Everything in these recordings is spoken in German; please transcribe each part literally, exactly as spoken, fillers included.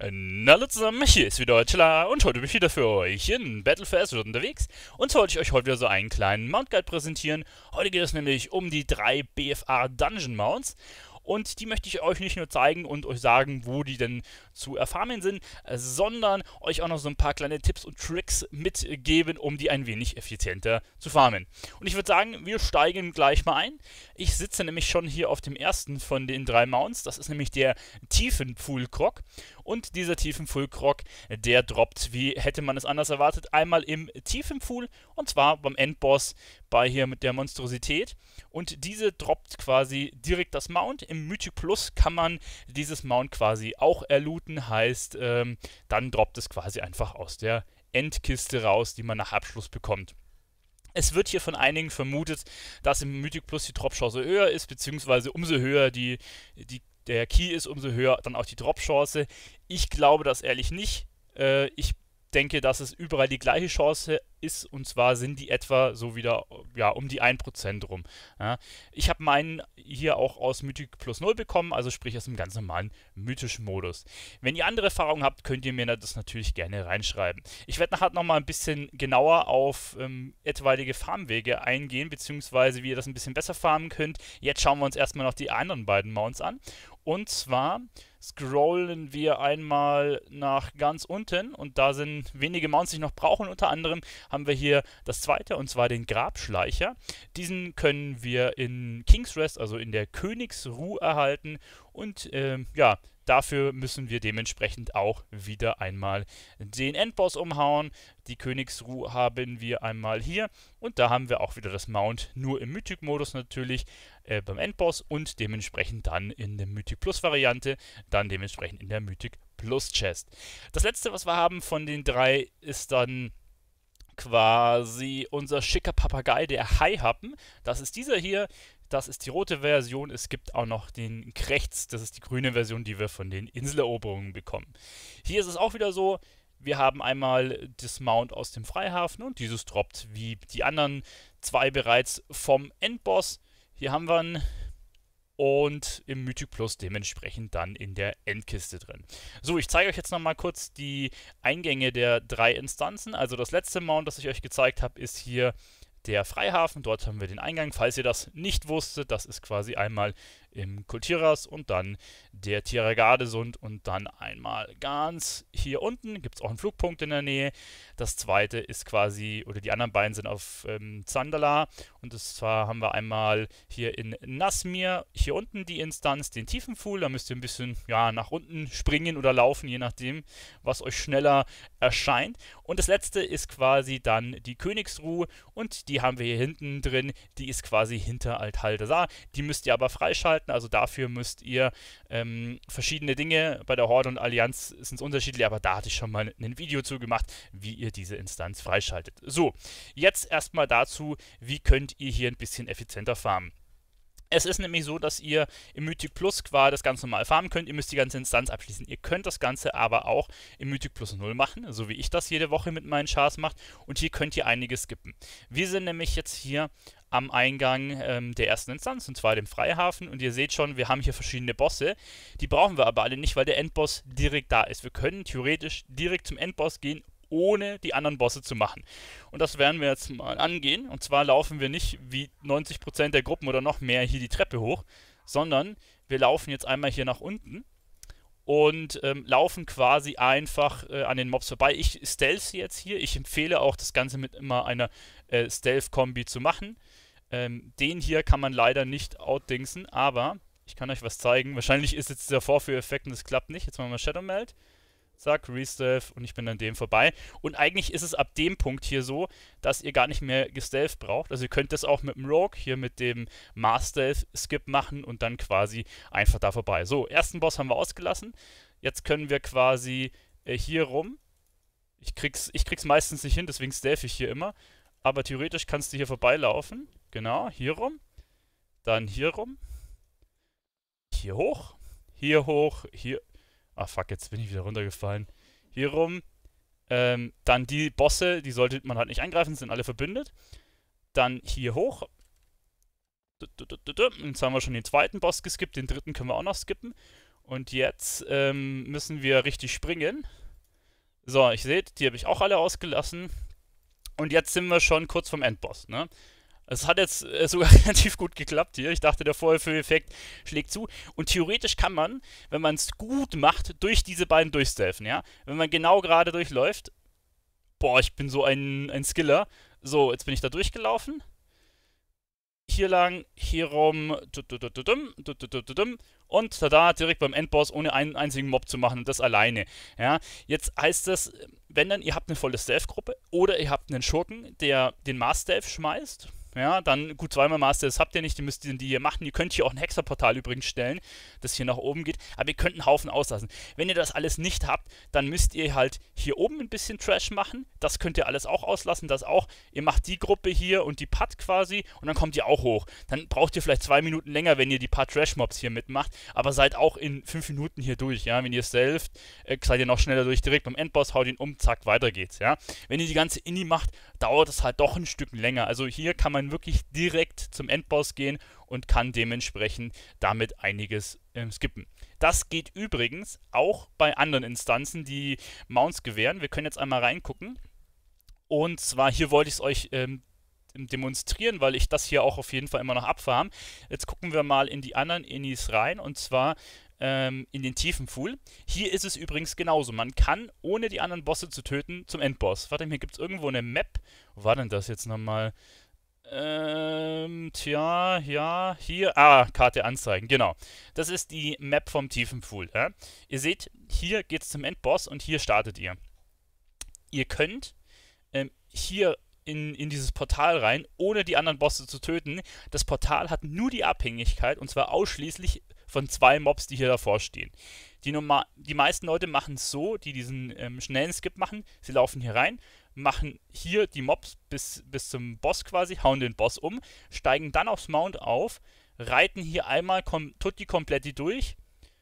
Na hallo zusammen, hier ist wieder Chilla und heute bin ich wieder für euch in Battle for Azeroth unterwegs und so wollte ich euch heute wieder so einen kleinen Mount Guide präsentieren. Heute geht es nämlich um die drei B F A Dungeon Mounts und die möchte ich euch nicht nur zeigen und euch sagen, wo die denn zu erfarmen sind, sondern euch auch noch so ein paar kleine Tipps und Tricks mitgeben, um die ein wenig effizienter zu farmen. Und ich würde sagen, wir steigen gleich mal ein. Ich sitze nämlich schon hier auf dem ersten von den drei Mounts, das ist nämlich der Tiefenpfuhl-Krog. Und dieser Tiefenpfuhl-Krog, der droppt, wie hätte man es anders erwartet, einmal im Tiefenpfuhl und zwar beim Endboss bei hier mit der Monstrosität. Und diese droppt quasi direkt das Mount. Im Mythic Plus kann man dieses Mount quasi auch erlooten, heißt, ähm, dann droppt es quasi einfach aus der Endkiste raus, die man nach Abschluss bekommt. Es wird hier von einigen vermutet, dass im Mythic Plus die Drop-Chance höher ist, beziehungsweise umso höher die, die, der Key ist, umso höher dann auch die Drop-Chance. Ich glaube das ehrlich nicht. Äh, ich denke, dass es überall die gleiche Chance ist, und zwar sind die etwa so wieder ja, um die ein Prozent rum. Ja. Ich habe meinen hier auch aus Mythic Plus null bekommen, also sprich aus dem ganz normalen mythischen Modus. Wenn ihr andere Erfahrungen habt, könnt ihr mir das natürlich gerne reinschreiben. Ich werde nachher nochmal ein bisschen genauer auf ähm, etwaige Farmwege eingehen, beziehungsweise wie ihr das ein bisschen besser farmen könnt. Jetzt schauen wir uns erstmal noch die anderen beiden Mounts an. Und zwar scrollen wir einmal nach ganz unten und da sind wenige Mounts, die ich noch brauchen. Unter anderem haben wir hier das zweite, und zwar den Grabschleicher. Diesen können wir in King's Rest, also in der Königsruhe, erhalten. Und ähm, ja, dafür müssen wir dementsprechend auch wieder einmal den Endboss umhauen. Die Königsruhe haben wir einmal hier und da haben wir auch wieder das Mount, nur im Mythic-Modus natürlich äh, beim Endboss und dementsprechend dann in der Mythic Plus-Variante, dann dementsprechend in der Mythic Plus-Chest. Das letzte, was wir haben von den drei, ist dann quasi unser schicker Papagei, der Haihappen. Das ist dieser hier. Das ist die rote Version. Es gibt auch noch den Krechts, das ist die grüne Version, die wir von den Inseleroberungen bekommen. Hier ist es auch wieder so, wir haben einmal das Mount aus dem Freihafen und dieses droppt wie die anderen zwei bereits vom Endboss. Hier haben wir ihn und im Mythic Plus dementsprechend dann in der Endkiste drin. So, ich zeige euch jetzt nochmal kurz die Eingänge der drei Instanzen. Also das letzte Mount, das ich euch gezeigt habe, ist hier der Freihafen. Dort haben wir den Eingang. Falls ihr das nicht wusstet, das ist quasi einmal im Kultiras und dann der Tieragardesund und dann einmal ganz hier unten gibt es auch einen Flugpunkt in der Nähe. Das zweite ist quasi, oder die anderen beiden sind auf ähm, Zandala und das zwar haben wir einmal hier in Nasmir, hier unten die Instanz, den Tiefenpfuhl, da müsst ihr ein bisschen ja, nach unten springen oder laufen, je nachdem, was euch schneller erscheint. Und das letzte ist quasi dann die Königsruhe und die haben wir hier hinten drin, die ist quasi hinter Alt-Haldesar. Die müsst ihr aber freischalten. Also dafür müsst ihr ähm, verschiedene Dinge, bei der Horde und Allianz sind es unterschiedlich, aber da hatte ich schon mal ein Video zu gemacht, wie ihr diese Instanz freischaltet. So, jetzt erstmal dazu, wie könnt ihr hier ein bisschen effizienter farmen. Es ist nämlich so, dass ihr im Mythic Plus quasi das ganz normal farmen könnt. Ihr müsst die ganze Instanz abschließen. Ihr könnt das Ganze aber auch im Mythic Plus null machen, so wie ich das jede Woche mit meinen Chars mache. Und hier könnt ihr einiges skippen. Wir sind nämlich jetzt hier am Eingang ähm, der ersten Instanz, und zwar dem Freihafen. Und ihr seht schon, wir haben hier verschiedene Bosse. Die brauchen wir aber alle nicht, weil der Endboss direkt da ist. Wir können theoretisch direkt zum Endboss gehen, ohne die anderen Bosse zu machen. Und das werden wir jetzt mal angehen. Und zwar laufen wir nicht wie neunzig Prozent der Gruppen oder noch mehr hier die Treppe hoch, sondern wir laufen jetzt einmal hier nach unten und ähm, laufen quasi einfach äh, an den Mobs vorbei. Ich stealth jetzt hier. Ich empfehle auch, das Ganze mit immer einer äh, Stealth-Kombi zu machen. Ähm, den hier kann man leider nicht outdingsen, aber ich kann euch was zeigen. Wahrscheinlich ist jetzt der Vorführeffekt und es klappt nicht. Jetzt machen wir Shadow Meld. Zack, Restealth und ich bin an dem vorbei. Und eigentlich ist es ab dem Punkt hier so, dass ihr gar nicht mehr gestealth braucht. Also ihr könnt das auch mit dem Rogue, hier mit dem Mars-Stealth-Skip machen und dann quasi einfach da vorbei. So, ersten Boss haben wir ausgelassen. Jetzt können wir quasi äh, hier rum. Ich krieg's, ich krieg's meistens nicht hin, deswegen stealth ich hier immer. Aber theoretisch kannst du hier vorbeilaufen. Genau, hier rum. Dann hier rum. Hier hoch. Hier hoch. Hier. Ah, fuck, jetzt bin ich wieder runtergefallen. Hier rum. Ähm, dann die Bosse, die sollte man halt nicht angreifen, sind alle verbündet. Dann hier hoch. Jetzt haben wir schon den zweiten Boss geskippt, den dritten können wir auch noch skippen. Und jetzt ähm, müssen wir richtig springen. So, ich seht, die habe ich auch alle ausgelassen. Und jetzt sind wir schon kurz vom Endboss, ne? Es hat jetzt äh, sogar relativ gut geklappt hier. Ich dachte, der Vorführeffekt schlägt zu. Und theoretisch kann man, wenn man es gut macht, durch diese beiden durchstealthen, ja? Wenn man genau gerade durchläuft. Boah, ich bin so ein, ein Skiller. So, jetzt bin ich da durchgelaufen. Hier lang, hier rum, und tada, direkt beim Endboss, ohne einen einzigen Mob zu machen und das alleine. Ja, jetzt heißt das, wenn dann, ihr habt eine volle Stealth-Gruppe oder ihr habt einen Schurken, der den Mars-Stealth schmeißt. Ja, dann gut, zweimal Master, das habt ihr nicht, die müsst ihr die hier machen. Ihr könnt hier auch ein Hexerportal übrigens stellen, das hier nach oben geht, aber ihr könnt einen Haufen auslassen. Wenn ihr das alles nicht habt, dann müsst ihr halt hier oben ein bisschen Trash machen. Das könnt ihr alles auch auslassen, das auch. Ihr macht die Gruppe hier und die Putt quasi und dann kommt ihr auch hoch. Dann braucht ihr vielleicht zwei Minuten länger, wenn ihr die paar Trash-Mobs hier mitmacht, aber seid auch in fünf Minuten hier durch, ja. Wenn ihr stealtht, äh, seid ihr noch schneller durch, direkt beim Endboss, haut ihn um, zack, weiter geht's, ja. Wenn ihr die ganze Inni macht, dauert es halt doch ein Stück länger. Also hier kann man wirklich direkt zum Endboss gehen und kann dementsprechend damit einiges ähm, skippen. Das geht übrigens auch bei anderen Instanzen, die Mounts gewähren. Wir können jetzt einmal reingucken. Und zwar, hier wollte ich es euch ähm, demonstrieren, weil ich das hier auch auf jeden Fall immer noch abfarm. Jetzt gucken wir mal in die anderen Innis rein, und zwar ähm, in den Tiefenpfuhl. Hier ist es übrigens genauso. Man kann, ohne die anderen Bosse zu töten, zum Endboss. Warte, hier gibt es irgendwo eine Map. Wo war denn das jetzt nochmal? Ähm, tja, ja, hier, ah, Karte anzeigen, genau. Das ist die Map vom Tiefenpfuhl. Ja? Ihr seht, hier geht es zum Endboss und hier startet ihr. Ihr könnt ähm, hier in, in dieses Portal rein, ohne die anderen Bosse zu töten. Das Portal hat nur die Abhängigkeit, und zwar ausschließlich von zwei Mobs, die hier davor stehen. Die, Norma die meisten Leute machen es so, die diesen ähm, schnellen Skip machen. Sie laufen hier rein, machen hier die Mobs bis, bis zum Boss quasi, hauen den Boss um, steigen dann aufs Mount auf, reiten hier einmal kom tutti kompletti durch,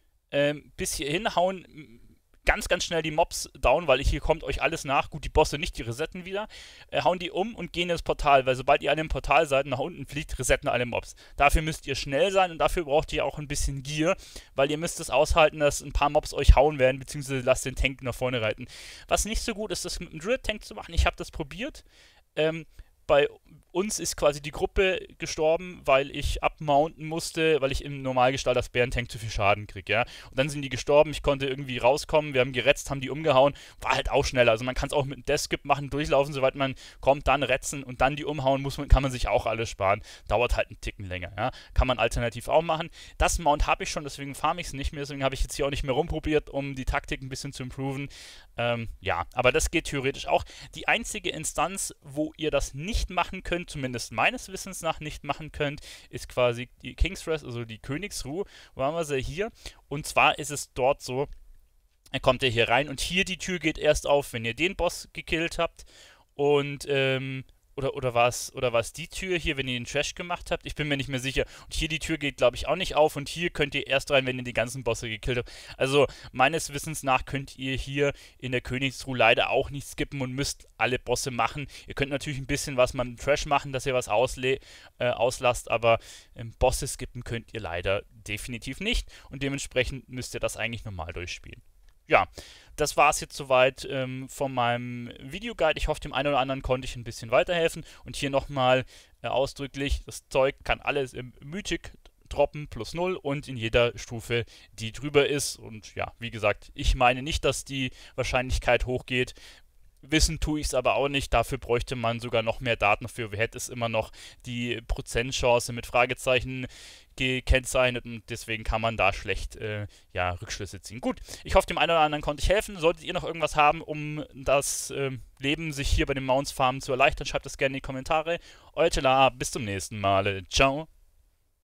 ähm, bis hierhin, hauen ganz, ganz schnell die Mobs down, weil hier kommt euch alles nach. Gut, die Bosse nicht, die resetten wieder. Äh, hauen die um und gehen ins Portal, weil sobald ihr an dem Portal seid, nach unten fliegt, resetten alle Mobs. Dafür müsst ihr schnell sein und dafür braucht ihr auch ein bisschen Gear, weil ihr müsst es aushalten, dass ein paar Mobs euch hauen werden, beziehungsweise lasst den Tank nach vorne reiten. Was nicht so gut ist, das mit dem Druid-Tank zu machen. Ich habe das probiert. Ähm, bei uns ist quasi die Gruppe gestorben, weil ich abmounten musste, weil ich im Normalgestalt als Bärentank zu viel Schaden kriege, ja. Und dann sind die gestorben, ich konnte irgendwie rauskommen, wir haben geretzt, haben die umgehauen, war halt auch schneller. Also man kann es auch mit einem Death-Skip machen, durchlaufen, soweit man kommt, dann retzen und dann die umhauen, muss man, kann man sich auch alles sparen. Dauert halt einen Ticken länger, ja. Kann man alternativ auch machen. Das Mount habe ich schon, deswegen farme ich es nicht mehr, deswegen habe ich jetzt hier auch nicht mehr rumprobiert, um die Taktik ein bisschen zu improven. Ähm, ja, aber das geht theoretisch auch. Die einzige Instanz, wo ihr das nicht machen könnt, zumindest meines Wissens nach nicht machen könnt, ist quasi die King's Rest, also die Königsruhe. Wo haben wir sie hier? Und zwar ist es dort so, dann kommt ihr hier rein und hier die Tür geht erst auf, wenn ihr den Boss gekillt habt. Und, ähm, Oder, oder war es oder war's die Tür hier, wenn ihr den Trash gemacht habt? Ich bin mir nicht mehr sicher. Und hier die Tür geht, glaube ich, auch nicht auf. Und hier könnt ihr erst rein, wenn ihr die ganzen Bosse gekillt habt. Also, meines Wissens nach könnt ihr hier in der Königsruhe leider auch nicht skippen und müsst alle Bosse machen. Ihr könnt natürlich ein bisschen was mit dem Trash machen, dass ihr was ausle äh, auslasst. Aber ähm, Bosse skippen könnt ihr leider definitiv nicht. Und dementsprechend müsst ihr das eigentlich normal durchspielen. Ja, das war es jetzt soweit ähm, von meinem Videoguide. Ich hoffe, dem einen oder anderen konnte ich ein bisschen weiterhelfen. Und hier nochmal äh, ausdrücklich, das Zeug kann alles im Mythic droppen, plus null und in jeder Stufe, die drüber ist. Und ja, wie gesagt, ich meine nicht, dass die Wahrscheinlichkeit hochgeht. Wissen tue ich es aber auch nicht, dafür bräuchte man sogar noch mehr Daten. Für wer hätte es immer noch die Prozentchance mit Fragezeichen gekennzeichnet und deswegen kann man da schlecht äh, ja, Rückschlüsse ziehen. Gut, ich hoffe, dem einen oder anderen konnte ich helfen. Solltet ihr noch irgendwas haben, um das äh, Leben sich hier bei den Mounts Farmen zu erleichtern, schreibt das gerne in die Kommentare. Euer Tela, bis zum nächsten Mal. Ciao.